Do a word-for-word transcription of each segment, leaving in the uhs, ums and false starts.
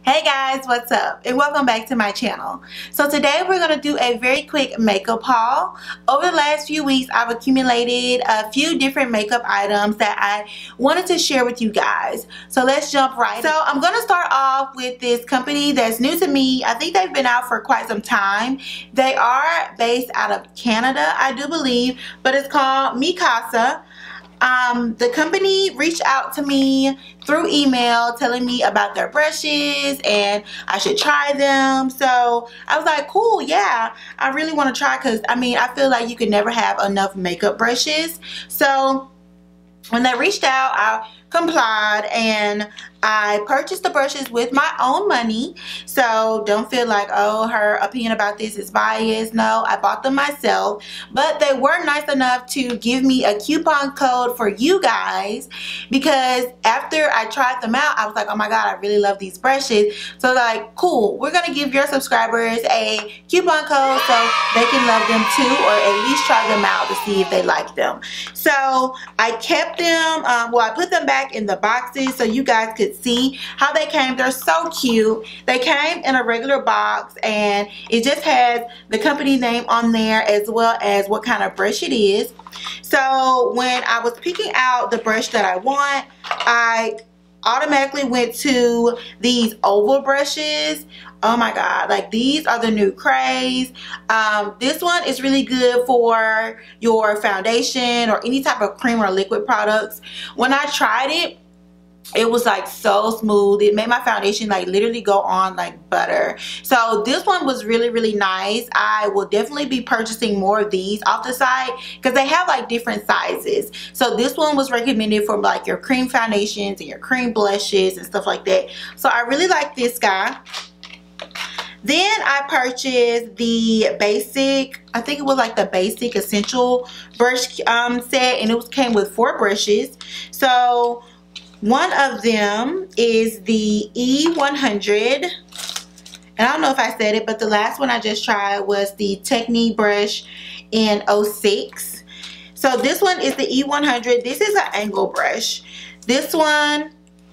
Hey guys, what's up? And welcome back to my channel. So today we're going to do a very quick makeup haul. Over the last few weeks, I've accumulated a few different makeup items that I wanted to share with you guys. So let's jump right in. So I'm going to start off with this company that's new to me. I think they've been out for quite some time. They are based out of Canada, I do believe, but it's called Mikasa. Um, the company reached out to me through email telling me about their brushes and I should try them. So I was like, cool, yeah, I really want to try, because I mean, I feel like you can never have enough makeup brushes. So when they reached out, I complied and I purchased the brushes with my own money. So don't feel like, oh, her opinion about this is biased. No, I bought them myself, but they were nice enough to give me a coupon code for you guys, because after I tried them out, I was like, oh my god, I really love these brushes. So like, cool, we're gonna give your subscribers a coupon code so they can love them too, or at least try them out to see if they like them. So I kept them, um, well, I put them back in the boxes so you guys could see how they came. They're so cute. They came in a regular box and it just has the company name on there as well as what kind of brush it is. So when I was picking out the brush that I want, I automatically went to these oval brushes. Oh my god, like these are the new craze. Um, this one is really good for your foundation or any type of cream or liquid products. When I tried it, it was like so smooth. It made my foundation like literally go on like butter. So this one was really really nice. I will definitely be purchasing more of these off the site because they have like different sizes. So this one was recommended for like your cream foundations and your cream blushes and stuff like that. So I really like this guy. Then I purchased the basic, I think it was like the basic essential brush um, set, and it was, came with four brushes. So one of them is the E one hundred, and I don't know if I said it, but the last one I just tried was the Technique brush in oh six. So this one is the E one hundred. This is an angle brush. This one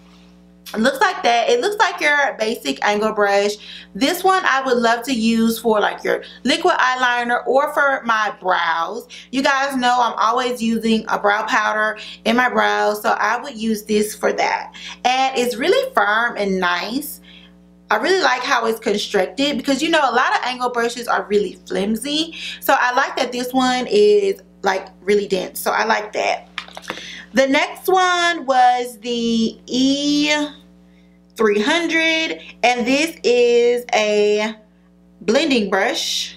looks like that. It looks like your basic angle brush. This one I would love to use for like your liquid eyeliner or for my brows. You guys know I'm always using a brow powder in my brows, so I would use this for that. And it's really firm and nice. I really like how it's constructed, because you know a lot of angle brushes are really flimsy. So I like that this one is like really dense. So I like that. The next one was the E three hundred, and this is a blending brush.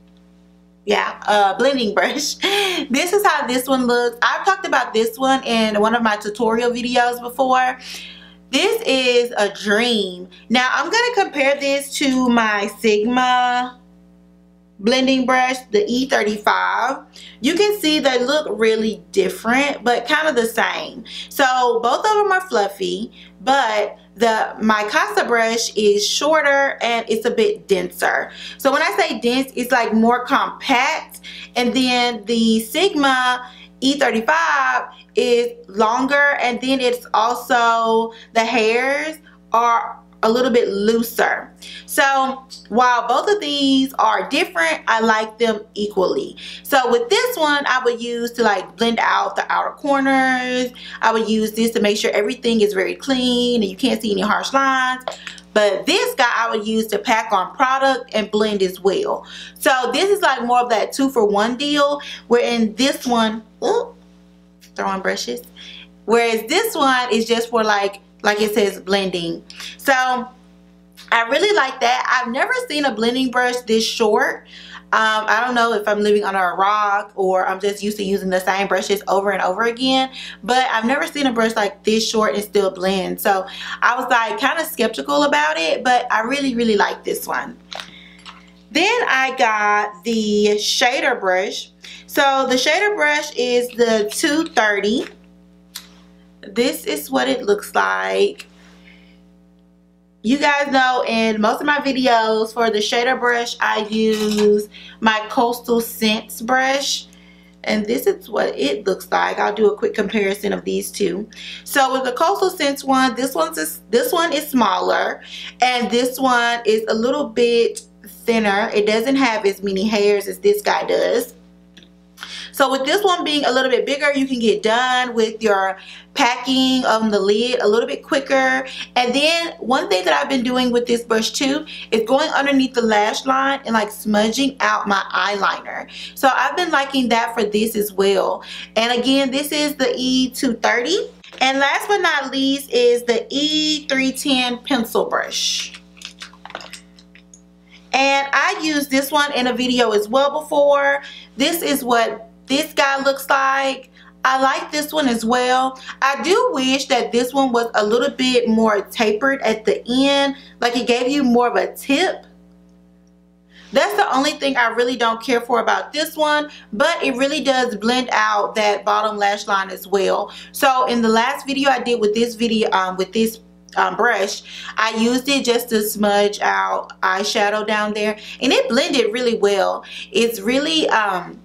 Yeah, a blending brush. This is how this one looks. I've talked about this one in one of my tutorial videos before. This is a dream. Now I'm going to compare this to my Sigma blending brush, the E thirty-five. You can see they look really different, but kind of the same. So both of them are fluffy, but the Mikasa brush is shorter and it's a bit denser. So when I say dense, it's like more compact, and then the Sigma E thirty-five is longer, and then it's also, the hairs are a little bit looser. So while both of these are different, I like them equally. So with this one, I would use to like blend out the outer corners. I would use this to make sure everything is very clean and you can't see any harsh lines. But this guy I would use to pack on product and blend as well. So this is like more of that two for one deal, where in this one, ooh, throwing brushes, whereas this one is just for like like it says blending. So I really like that. I've never seen a blending brush this short. Um, I don't know if I'm living under a rock or I'm just used to using the same brushes over and over again, but I've never seen a brush like this short and still blend. So I was like kind of skeptical about it, but I really, really like this one. Then I got the shader brush. So the shader brush is the two thirty. This is what it looks like. You guys know in most of my videos for the shader brush, I use my Coastal Scents brush. and this is what it looks like. I'll do a quick comparison of these two. So with the Coastal Scents one, this one's is, this one is smaller, and this one is a little bit thinner. It doesn't have as many hairs as this guy does. So with this one being a little bit bigger, you can get done with your packing on the lid a little bit quicker. And then one thing that I've been doing with this brush too is going underneath the lash line and like smudging out my eyeliner. So I've been liking that for this as well. And again, this is the E two thirty. And last but not least is the E three ten pencil brush. And I used this one in a video as well before. This is what this guy looks like. I like this one as well. I do wish that this one was a little bit more tapered at the end, like it gave you more of a tip. That's the only thing I really don't care for about this one, but it really does blend out that bottom lash line as well. So in the last video I did with this video, um, with this Um, brush, I used it just to smudge out eyeshadow down there, and it blended really well. It's really um,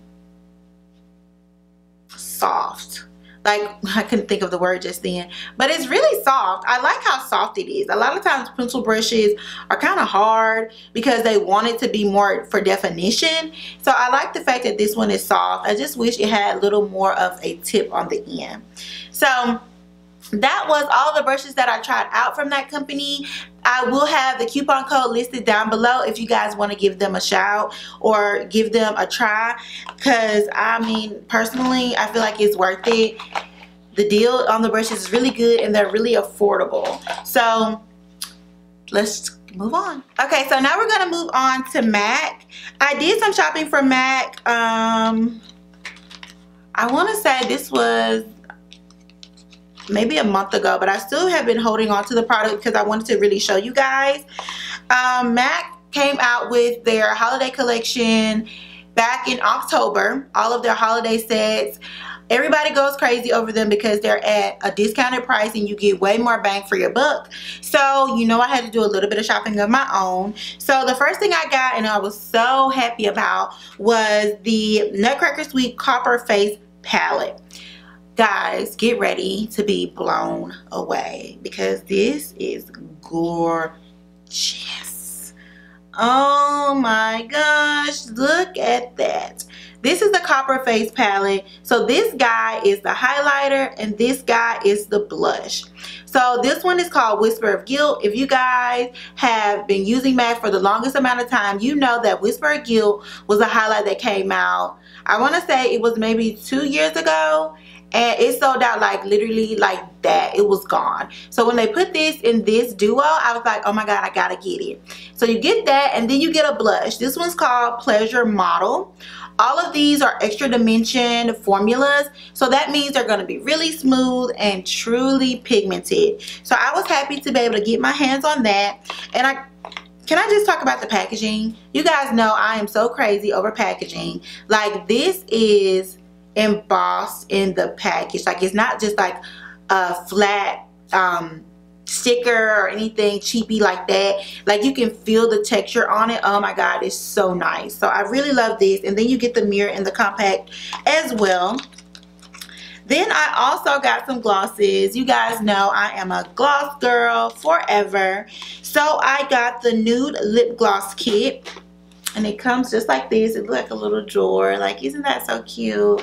soft. Like, I couldn't think of the word just then, but it's really soft. I like how soft it is. A lot of times pencil brushes are kind of hard because they want it to be more for definition. So I like the fact that this one is soft. I just wish it had a little more of a tip on the end. So that was all the brushes that I tried out from that company. I will have the coupon code listed down below if you guys want to give them a shout or give them a try, because I mean, personally, I feel like it's worth it. The deal on the brushes is really good and they're really affordable. So let's move on. Okay, so now we're gonna move on to MAC. I did some shopping for MAC. um I want to say this was maybe a month ago, but I still have been holding on to the product because I wanted to really show you guys. um, MAC came out with their holiday collection back in October. All of their holiday sets, everybody goes crazy over them because they're at a discounted price and you get way more bang for your buck. So you know, I had to do a little bit of shopping of my own. So the first thing I got and I was so happy about was the Nutcracker Suite Copper Face Palette. Guys, get ready to be blown away because this is gorgeous. Oh my gosh, look at that. This is the Copper Face palette. So this guy is the highlighter and this guy is the blush. So this one is called Whisper of Guilt. If you guys have been using MAC for the longest amount of time, you know that Whisper of Guilt was a highlight that came out, I want to say it was maybe two years ago. And it sold out like literally like that. It was gone. So when they put this in this duo, I was like, oh my god, I gotta get it. So you get that and then you get a blush. This one's called Pleasure Model. All of these are extra dimension formulas, so that means they're going to be really smooth and truly pigmented. So I was happy to be able to get my hands on that. And I Can I just talk about the packaging? You guys know I am so crazy over packaging. Like, this is embossed in the package. Like, it's not just like a flat um sticker or anything cheapy like that. Like, you can feel the texture on it. Oh my god, it's so nice. So I really love this. And then you get the mirror and the compact as well. Then I also got some glosses. You guys know I am a gloss girl forever. So I got the nude lip gloss kit, and it comes just like this. It's like a little drawer. Like, isn't that so cute?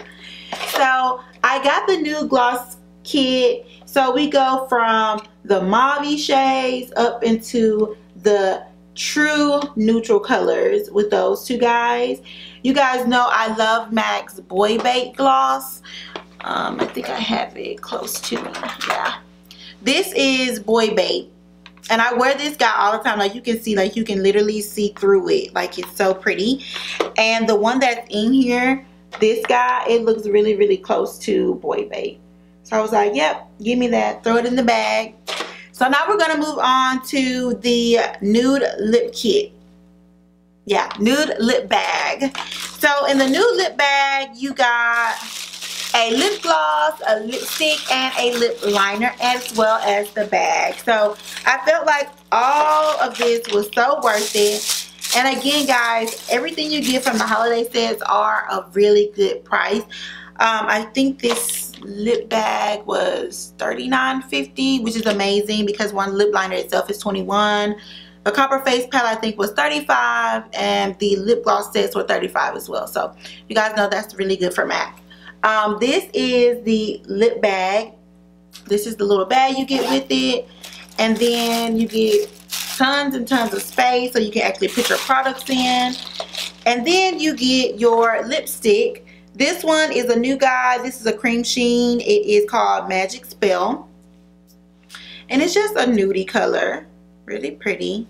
So I got the nude gloss kit. So we go from the mauve shades up into the true neutral colors with those two guys. You guys know I love MAC's Boy Bait gloss. Um, I think I have it close to me. Yeah. This is Boy Bait. And I wear this guy all the time. Like, you can see, like, you can literally see through it. Like, it's so pretty. And the one that's in here, this guy, it looks really, really close to Boy Bait. So I was like, yep, give me that. Throw it in the bag. So now we're going to move on to the nude lip kit. Yeah, nude lip bag. So in the nude lip bag, you got a lip gloss, a lipstick, and a lip liner, as well as the bag. So I felt like all of this was so worth it. And again, guys, everything you get from the holiday sets are a really good price. Um, I think this lip bag was thirty-nine fifty, which is amazing because one lip liner itself is twenty-one. The copper face palette I think was thirty-five, and the lip gloss sets were thirty-five as well. So you guys know that's really good for MAC. Um, this is the lip bag. This is the little bag you get with it, and then you get tons and tons of space so you can actually put your products in. And then you get your lipstick. This one is a new guy. This is a cream sheen. It is called Magic Spell. And it's just a nudie color. Really pretty.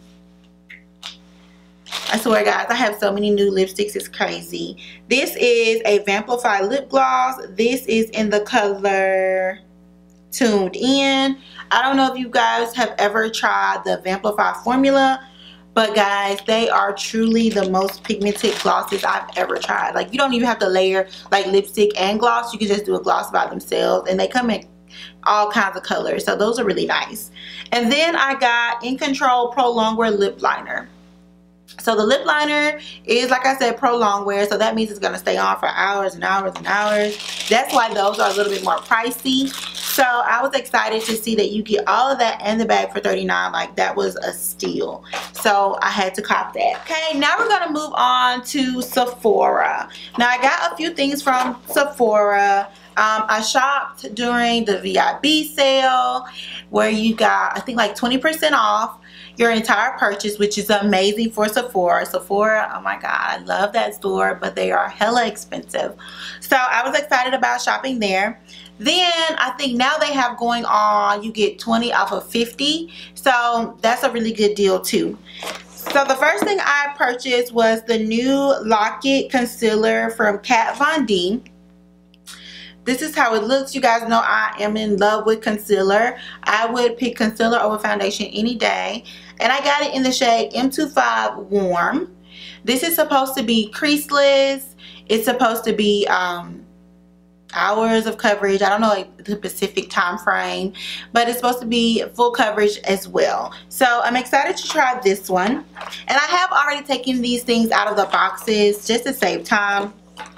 I swear, guys, I have so many new lipsticks. It's crazy. This is a Vamplified lip gloss. This is in the color Tuned In. I don't know if you guys have ever tried the Vamplified formula. But guys, they are truly the most pigmented glosses I've ever tried. Like, you don't even have to layer like lipstick and gloss. You can just do a gloss by themselves. And they come in all kinds of colors. So those are really nice. And then I got In Control Pro Longwear Lip Liner. So the lip liner is, like I said, pro long wear. So that means it's going to stay on for hours and hours and hours. That's why those are a little bit more pricey. So I was excited to see that you get all of that and the bag for thirty-nine dollars. Like, that was a steal. So I had to cop that. Okay, now we're going to move on to Sephora. Now I got a few things from Sephora. Um, I shopped during the V I B sale where you got, I think, like twenty percent off your entire purchase, which is amazing for Sephora. Sephora, oh my god, I love that store, but they are hella expensive. So I was excited about shopping there. Then I think now they have going on, you get twenty off of fifty. So that's a really good deal too. So the first thing I purchased was the new Lock-It Concealer from Kat Von D. This is how it looks. You guys know I am in love with concealer. I would pick concealer over foundation any day. And I got it in the shade M twenty-five Warm. This is supposed to be creaseless. It's supposed to be um, hours of coverage. I don't know like the specific time frame, but it's supposed to be full coverage as well. So I'm excited to try this one. And I have already taken these things out of the boxes just to save time.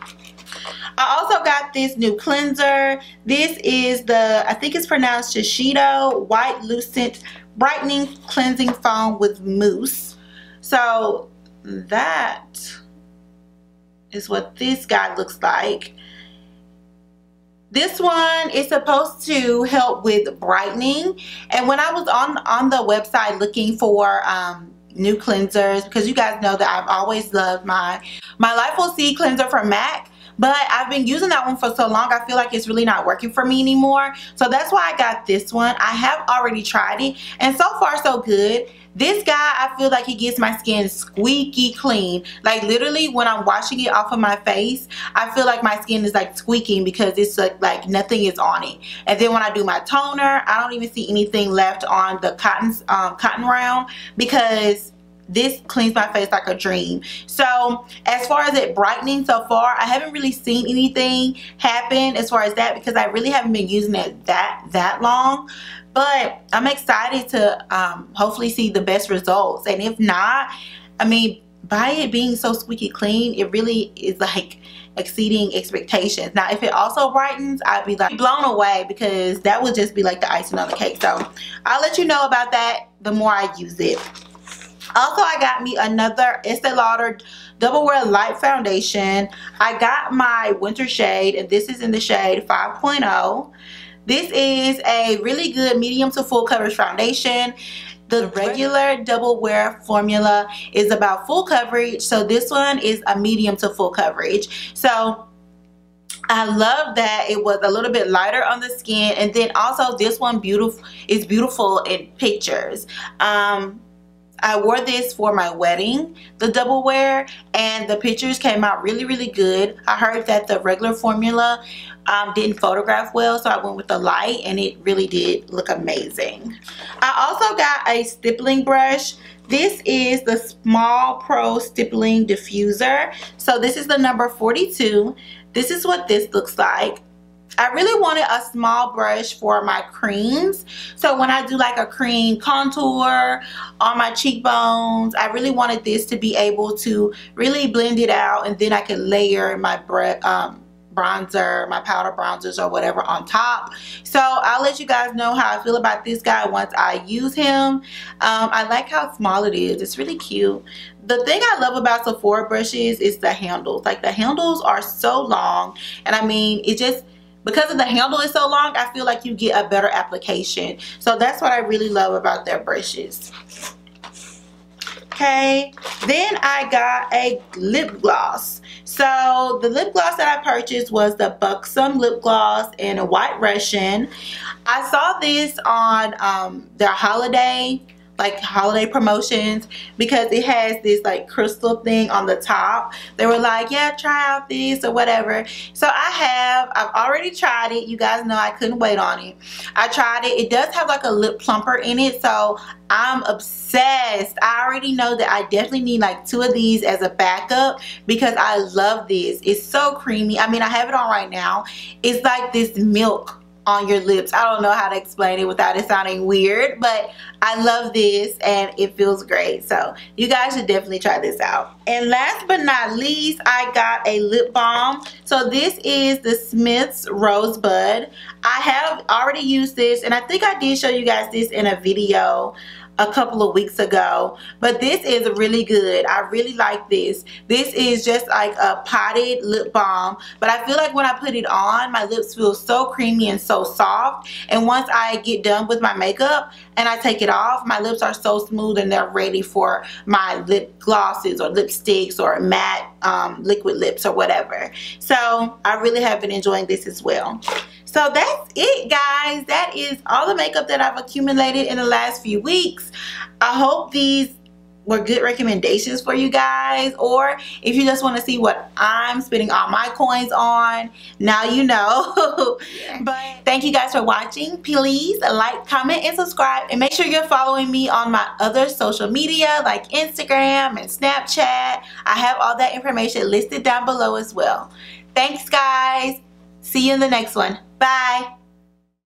I also got this new cleanser. This is the, I think it's pronounced Shiseido White Lucent Brightening Cleansing Foam with Mousse. So that is what this guy looks like. This one is supposed to help with brightening. And when I was on, on the website looking for um, new cleansers, because you guys know that I've always loved my, my Life Will See cleanser from MAC. But I've been using that one for so long, I feel like it's really not working for me anymore. So that's why I got this one. I have already tried it, and so far so good. This guy, I feel like he gets my skin squeaky clean. Like, literally, when I'm washing it off of my face, I feel like my skin is like squeaking because it's like, like nothing is on it. And then when I do my toner, I don't even see anything left on the cotton, um, cotton round, because this cleans my face like a dream. So as far as it brightening so far, I haven't really seen anything happen as far as that, because I really haven't been using it that that long. But I'm excited to um, hopefully see the best results. And if not, I mean, by it being so squeaky clean, it really is like exceeding expectations. Now if it also brightens, I'd be like blown away, because that would just be like the icing on the cake. So I'll let you know about that the more I use it. Also, I got me another Estee Lauder Double Wear Light Foundation. I got my winter shade, and this is in the shade five point oh. This is a really good medium to full coverage foundation. The regular Double Wear formula is about full coverage, so this one is a medium to full coverage. So I love that it was a little bit lighter on the skin, and then also this one beautiful is beautiful in pictures. Um, I wore this for my wedding, the double wear, and the pictures came out really, really good. I heard that the regular formula um, didn't photograph well, so I went with the light, and it really did look amazing. I also got a stippling brush. This is the Small Pro Stippling Diffuser. So this is the number forty-two. This is what this looks like. I really wanted a small brush for my creams. So when I do like a cream contour on my cheekbones, I really wanted this to be able to really blend it out, and then I could layer my brush, um, bronzer, my powder bronzers or whatever on top. So I'll let you guys know how I feel about this guy once I use him. um, I like how small it is. It's really cute. The thing I love about Sephora brushes is the handles. Like, the handles are so long, and I mean, it just, because of the handle is so long, I feel like you get a better application. So that's what I really love about their brushes. Okay, then I got a lip gloss. So the lip gloss that I purchased was the Buxom lip gloss in a White Russian. I saw this on um, their holiday, like holiday promotions, because it has this like crystal thing on the top. They were like, yeah, try out this or whatever. So I have, I've already tried it. You guys know I couldn't wait on it. I tried it. It does have like a lip plumper in it, so I'm obsessed. I already know that I definitely need like two of these as a backup because I love this. It's so creamy. I mean, I have it on right now. It's like this milk on your lips. I don't know how to explain it without it sounding weird, but I love this and it feels great. So you guys should definitely try this out. And last but not least, I got a lip balm. So this is the Smith's Rosebud. I have already used this, and I think I did show you guys this in a video a couple of weeks ago, but this is really good. I really like this. This is just like a potted lip balm, but I feel like when I put it on, my lips feel so creamy and so soft, and once I get done with my makeup and I take it off, my lips are so smooth and they're ready for my lip glosses or lipsticks or matte um, liquid lips or whatever. So I really have been enjoying this as well. So that's it, guys. That is all the makeup that I've accumulated in the last few weeks. I hope these were good recommendations for you guys, or if you just want to see what I'm spending all my coins on, now you know. But thank you guys for watching. Please like, comment, and subscribe, and make sure you're following me on my other social media like Instagram and Snapchat. I have all that information listed down below as well. Thanks, guys. See you in the next one. Bye.